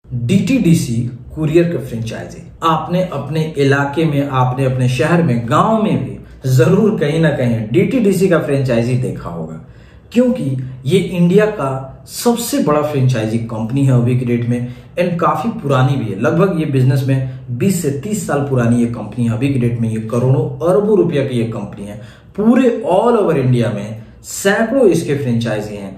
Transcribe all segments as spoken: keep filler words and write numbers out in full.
DTDC courier का franchise आपने अपने इलाके में, आपने अपने शहर में, गांव में भी जरूर कहीं ना कहीं डीटीडीसी का फ्रेंचाइजी देखा होगा, क्योंकि ये इंडिया का सबसे बड़ा फ्रेंचाइजी कंपनी है अभी के डेट में एंड काफी पुरानी भी है। लगभग ये बिजनेस में बीस से तीस साल पुरानी ये कंपनी है। अभी के डेट में ये करोड़ों अरबों रुपया की ये कंपनी है। पूरे ऑल ओवर इंडिया में सैकड़ों इसके फ्रेंचाइजी हैं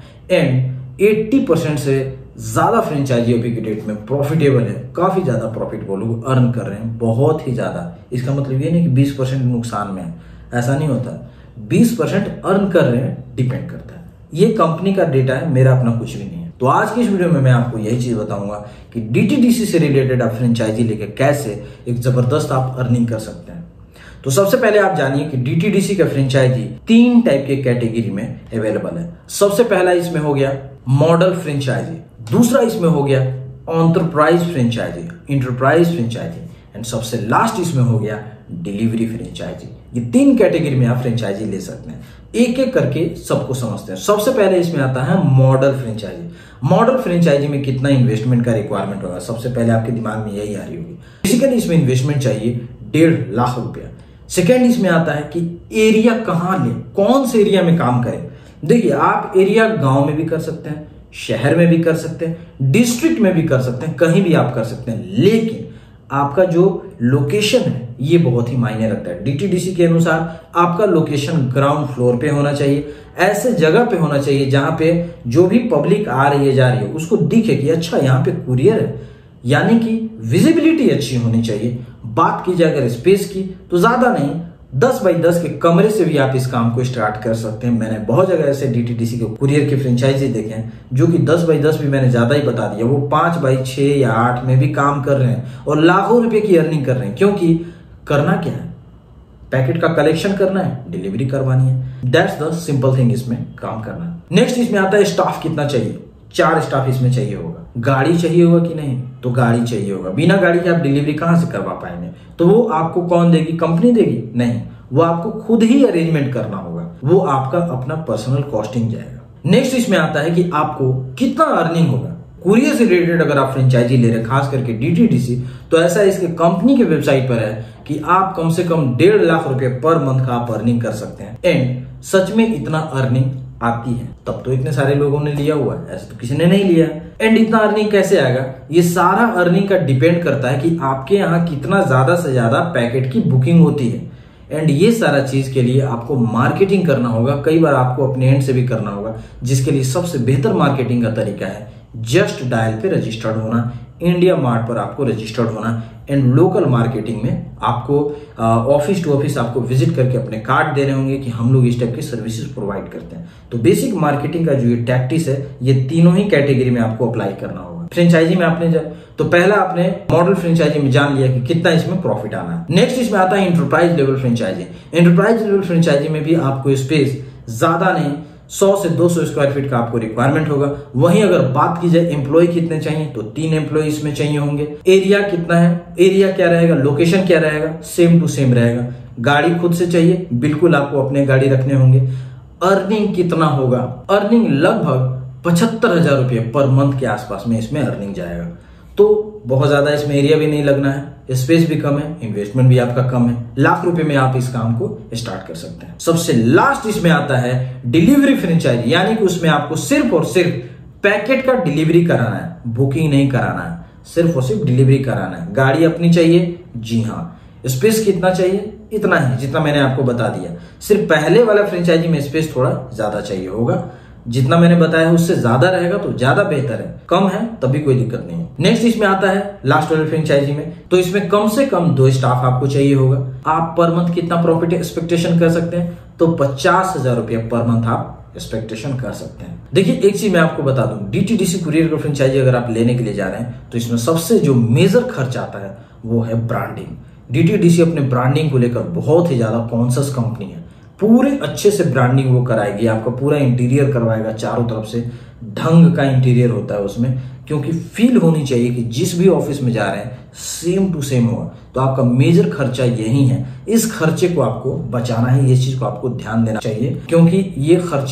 एंड अस्सी परसेंट से ज्यादा फ्रेंचाइजी अभी के डेट में प्रॉफिटेबल है। काफी ज्यादा प्रॉफिट वो लोग अर्न कर रहे हैं, बहुत ही ज्यादा। इसका मतलब ये नहीं कि बीस परसेंट नुकसान में है, ऐसा नहीं होता। बीस परसेंट अर्न कर रहे हैं, डिपेंड करता है। ये कंपनी का डेटा है, मेरा अपना कुछ भी नहीं है। तो आज की इस वीडियो में मैं आपको यही चीज बताऊंगा कि डीटीडीसी से रिलेटेड आप फ्रेंचाइजी लेके कैसे एक जबरदस्त आप अर्निंग कर सकते हैं। तो सबसे पहले आप जानिए कि डीटीडीसी का फ्रेंचाइजी तीन टाइप के कैटेगरी में अवेलेबल है। सबसे पहला इसमें हो गया मॉडल फ्रेंचाइजी, दूसरा इसमें हो गया enterprise franchisee, enterprise franchisee and सबसे लास्ट इसमें हो गया डिलीवरी फ्रेंचाइजी। ये तीन कैटेगरी में आप फ्रेंचाइजी ले सकते हैं। एक एक करके सबको समझते हैं। सबसे पहले इसमें आता है मॉडल फ्रेंचाइजी। मॉडल फ्रेंचाइजी में कितना इन्वेस्टमेंट का रिक्वायरमेंट होगा, सबसे पहले आपके दिमाग में यही आ रही होगी। बेसिकली इसमें इन्वेस्टमेंट चाहिए डेढ़ लाख रुपया। सेकेंड इसमें आता है कि एरिया कहां ले, कौन से एरिया में काम करें। देखिए, आप एरिया गांव में भी कर सकते हैं, शहर में भी कर सकते हैं, डिस्ट्रिक्ट में भी कर सकते हैं, कहीं भी आप कर सकते हैं, लेकिन आपका जो लोकेशन है ये बहुत ही मायने रखता है। डीटीडीसी के अनुसार आपका लोकेशन ग्राउंड फ्लोर पे होना चाहिए, ऐसे जगह पे होना चाहिए जहां पे जो भी पब्लिक आ रही है, जा रही है, उसको दिखे कि अच्छा यहाँ पे कुरियर है, यानी कि विजिबिलिटी अच्छी होनी चाहिए। बात की जाए अगर स्पेस की, तो ज्यादा नहीं, दस बाई दस के कमरे से भी आप इस काम को स्टार्ट कर सकते हैं। मैंने बहुत जगह ऐसे डीटीडीसी के कुरियर के फ्रेंचाइजी देखे हैं जो कि दस बाई दस भी मैंने ज्यादा ही बता दिया, वो पांच बाई छह या आठ में भी काम कर रहे हैं और लाखों रुपए की अर्निंग कर रहे हैं। क्योंकि करना क्या है, पैकेट का कलेक्शन करना है, डिलीवरी करवानी है। दैट्स द सिंपल थिंग इसमें काम करना। नेक्स्ट इसमें आता है स्टाफ कितना चाहिए। चार स्टाफ इसमें चाहिए होगा। गाड़ी चाहिए होगा कि नहीं, तो गाड़ी चाहिए होगा। बिना गाड़ी के आप डिलीवरी कहां से करवा पाएंगे, तो वो आपको कौन देगी, कंपनी देगी? नहीं, वो आपको खुद ही अरेंजमेंट करना होगा, वो आपका अपना पर्सनल कॉस्टिंग जाएगा। नेक्स्ट इसमें आता है कि आपको कितना अर्निंग होगा। कुरियर से रिलेटेड अगर आप फ्रेंचाइजी ले रहे, खास करके डीटीडीसी, तो ऐसा इसके कंपनी के वेबसाइट पर है कि आप कम से कम डेढ़ लाख रुपए पर मंथ का आप अर्निंग कर सकते हैं। एंड सच में इतना अर्निंग आती है, तब तो इतने सारे लोगों ने लिया हुआ है, ऐसे तो किसी ने नहीं लिया है। एंड इतना अर्निंग कैसे आएगा, ये सारा अर्निंग का डिपेंड करता है कि आपके यहाँ कितना ज्यादा से ज्यादा पैकेट की बुकिंग होती है। एंड ये सारा चीज के लिए आपको मार्केटिंग करना होगा, कई बार आपको अपने एंड से भी करना होगा, जिसके लिए सबसे बेहतर मार्केटिंग का तरीका है जस्ट डायल पे रजिस्टर्ड होना, इंडिया मार्ट पर आपको रजिस्टर्ड होना एंड लोकल मार्केटिंग में आपको ऑफिस टू ऑफिस आपको विजिट करके अपने कार्ड देने होंगे कि हम लोग इस टाइप की सर्विसेज प्रोवाइड करते हैं। तो बेसिक मार्केटिंग का जो ये टैक्टिस है, ये तीनों ही कैटेगरी में आपको अप्लाई करना होगा। फ्रेंचाइजी में आपने जब तो पहला आपने मॉडल फ्रेंचाइजी में जान लिया कि कितना इसमें प्रॉफिट आना है। नेक्स्ट इसमें आता है enterprise level franchisee. Enterprise level franchisee में भी आपको स्पेस ज्यादा नहीं, सौ से दो सौ स्क्वायर फीट का आपको रिक्वायरमेंट होगा। वहीं अगर बात की जाए एम्प्लॉय कितने चाहिए, तो तीन एम्प्लॉय इसमें चाहिए होंगे। एरिया कितना है, एरिया क्या रहेगा, लोकेशन क्या रहेगा, सेम टू सेम रहेगा। गाड़ी खुद से चाहिए, बिल्कुल आपको अपने गाड़ी रखने होंगे। अर्निंग कितना होगा, अर्निंग लगभग पचहत्तर हजार रुपये पर मंथ के आसपास में इसमें अर्निंग जाएगा। तो बहुत ज्यादा इसमें एरिया भी नहीं लगना है, स्पेस भी कम है, इन्वेस्टमेंट भी आपका कम है। लाख रुपए में आप इस काम को स्टार्ट कर सकते हैं। सबसे लास्ट इसमें आता है डिलीवरी फ्रेंचाइजी, यानी कि उसमें आपको सिर्फ और सिर्फ पैकेट का डिलीवरी कराना है, बुकिंग नहीं कराना है, सिर्फ और सिर्फ डिलीवरी कराना है। गाड़ी अपनी चाहिए, जी हाँ। स्पेस कितना चाहिए, इतना ही जितना मैंने आपको बता दिया। सिर्फ पहले वाला फ्रेंचाइजी में स्पेस थोड़ा ज्यादा चाहिए होगा, जितना मैंने बताया उससे ज्यादा रहेगा तो ज्यादा बेहतर है, कम है तभी कोई दिक्कत नहीं है। नेक्स्ट इसमें आता है लास्ट वाले फ्रेंचाइजी में, तो इसमें कम से कम दो स्टाफ आपको चाहिए होगा। आप पर मंथ कितना प्रॉफिट एक्सपेक्टेशन कर सकते हैं, तो पचास हजार रुपया पर मंथ आप एक्सपेक्टेशन कर सकते हैं। देखिए, एक चीज मैं आपको बता दूं, डीटीडीसी कुरियर का फ्रेंचाइजी अगर आप लेने के लिए जा रहे हैं, तो इसमें सबसे जो मेजर खर्च आता है वो है ब्रांडिंग। डीटीडीसी अपने ब्रांडिंग को लेकर बहुत ही ज्यादा कॉन्शियस कंपनी है। पूरे अच्छे से ब्रांडिंग वो कराएगी, आपका पूरा इंटीरियर करवाएगा, चारों तरफ से ढंग का इंटीरियर होता है उसमें, क्योंकि फील होनी चाहिए कि जिस भी ऑफिस में जा रहे हैं सेम टू सेम होगा। तो आपका मेजर खर्चा यही है, इस खर्चे को आपको बचाना है, ये चीज को आपको ध्यान देना चाहिए, क्योंकि ये खर्चे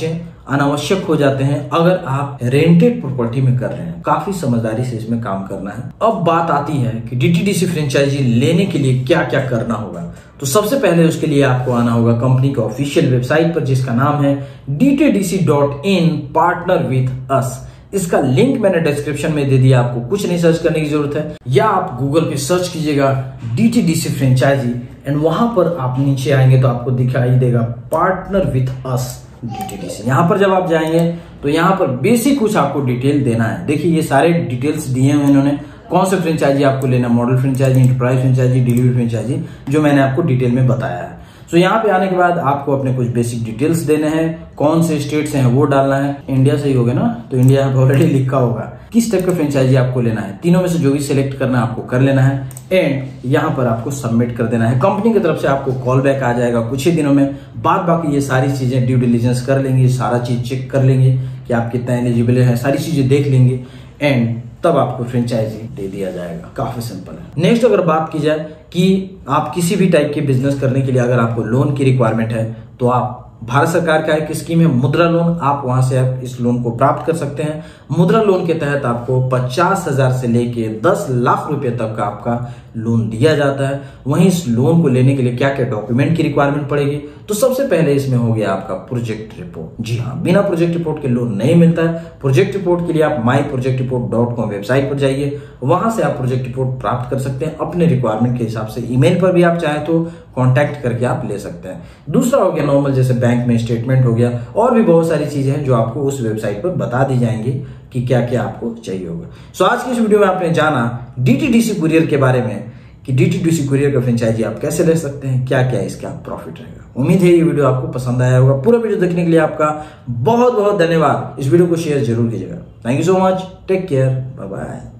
अनावश्यक हो जाते हैं अगर आप रेंटेड प्रॉपर्टी में कर रहे हैं। काफी समझदारी से इसमें काम करना है। अब बात आती है कि डीटीडीसी फ्रेंचाइजी लेने के लिए क्या क्या करना होगा। तो सबसे पहले उसके लिए आपको आना होगा कंपनी के ऑफिशियल वेबसाइट पर, जिसका नाम है D T D C dot in partner with us. इसका लिंक मैंने डिस्क्रिप्शन में दे दिया, आपको कुछ नहीं सर्च करने की जरूरत है, या आप गूगल पे सर्च कीजिएगा डीटीडीसी फ्रेंचाइजी एंड वहां पर आप नीचे आएंगे तो आपको दिखाई देगा पार्टनर विथ अस डीटीडीसी। यहाँ पर जब आप जाएंगे तो यहाँ पर बेसिक कुछ आपको डिटेल देना है। देखिए ये सारे डिटेल्स दिए हैं इन्होंने, कौन से फ्रेंचाइजी आपको लेना, model franchisee, enterprise franchisee, delivery franchisee, जो मैंने आपको डिटेल में बताया है। सो so, यहाँ पे आने के बाद आपको अपने कुछ बेसिक डिटेल्स देने हैं, कौन से स्टेट्स हैं वो डालना है। इंडिया से ही होगा ना, तो इंडिया यहाँ पे ऑलरेडी लिखा होगा। किस टाइप का फ्रेंचाइजी आपको लेना है, तीनों में से जो भी सिलेक्ट करना है आपको कर लेना है एंड यहाँ पर आपको सबमिट कर देना है। कंपनी की तरफ से आपको कॉल बैक आ जाएगा कुछ ही दिनों में। बाद बाकी ये सारी चीजें ड्यू डिलिजेंस कर लेंगे, सारा चीज चेक कर लेंगे कि आप कितना एलिजिबल है, सारी चीजें देख लेंगे एंड तब आपको फ्रेंचाइजी दे दिया जाएगा। काफी सिंपल है। नेक्स्ट अगर बात की जाए कि आप किसी भी टाइप के बिजनेस करने के लिए अगर आपको लोन की रिक्वायरमेंट है तो आप भारत सरकार का एक स्कीम है मुद्रा लोन, आप वहां से आप इस लोन को प्राप्त कर सकते हैं। मुद्रा लोन के तहत आपको पचास हजार से लेके दस लाख रुपए तक का आपका लोन दिया जाता है। वहीं इस लोन को लेने के लिए क्या क्या डॉक्यूमेंट की रिक्वायरमेंट पड़ेगी, तो सबसे पहले इसमें हो गया आपका प्रोजेक्ट रिपोर्ट। जी हाँ, बिना प्रोजेक्ट रिपोर्ट के लोन नहीं मिलता है। प्रोजेक्ट रिपोर्ट के लिए आप my project report dot com website पर जाइए, वहां से आप प्रोजेक्ट रिपोर्ट प्राप्त कर सकते हैं अपने रिक्वायरमेंट के हिसाब से। ईमेल पर भी आप चाहे तो कांटेक्ट करके आप ले सकते हैं। दूसरा हो गया नॉर्मल, जैसे बैंक में स्टेटमेंट हो गया, और भी बहुत सारी चीजें हैं जो आपको उस वेबसाइट पर बता दी जाएंगी कि क्या क्या आपको चाहिए होगा। सो आज की इस वीडियो में आपने जाना डीटीडीसी कुरियर के बारे में कि डीटीडीसी कुरियर का फ्रेंचाइजी आप कैसे ले सकते हैं, क्या क्या इसका प्रॉफिट रहेगा। उम्मीद है ये वीडियो आपको पसंद आया होगा। पूरा वीडियो देखने के लिए आपका बहुत बहुत धन्यवाद। इस वीडियो को शेयर जरूर कीजिएगा। Thank you so much, take care, bye bye.